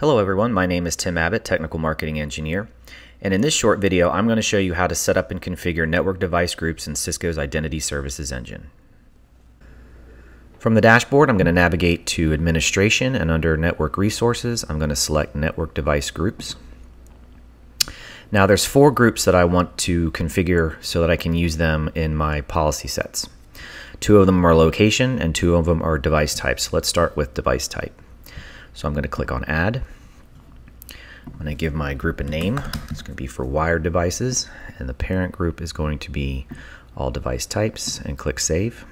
Hello everyone, my name is Tim Abbott, Technical Marketing Engineer, and in this short video I'm going to show you how to set up and configure network device groups in Cisco's Identity Services Engine. From the dashboard I'm going to navigate to Administration, and under Network Resources I'm going to select Network Device Groups. Now there's 4 groups that I want to configure so that I can use them in my policy sets. 2 of them are location and 2 of them are device types. Let's start with device type. So I'm going to click on Add. I'm going to give my group a name. It's going to be for wired devices, and the parent group is going to be all device types, and click Save.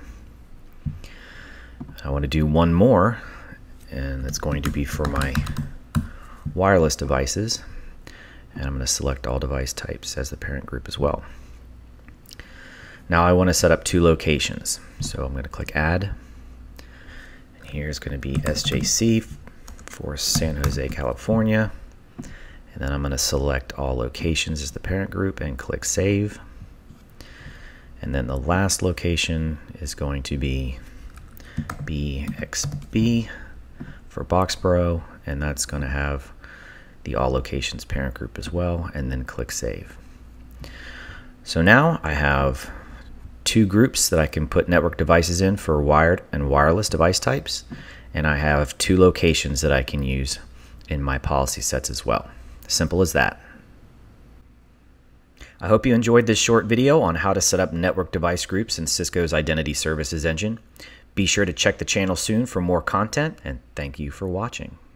I want to do one more, and that's going to be for my wireless devices, and I'm going to select all device types as the parent group as well. Now I want to set up 2 locations, so I'm going to click Add, and here's going to be SJC for San Jose, California, and then I'm going to select all locations as the parent group and click Save. And then the last location is going to be BXB for Boxborough, and that's going to have the all locations parent group as well, and then click Save. So now I have 2 groups that I can put network devices in for wired and wireless device types, and I have 2 locations that I can use in my policy sets as well. Simple as that. I hope you enjoyed this short video on how to set up network device groups in Cisco's Identity Services Engine. Be sure to check the channel soon for more content, and thank you for watching.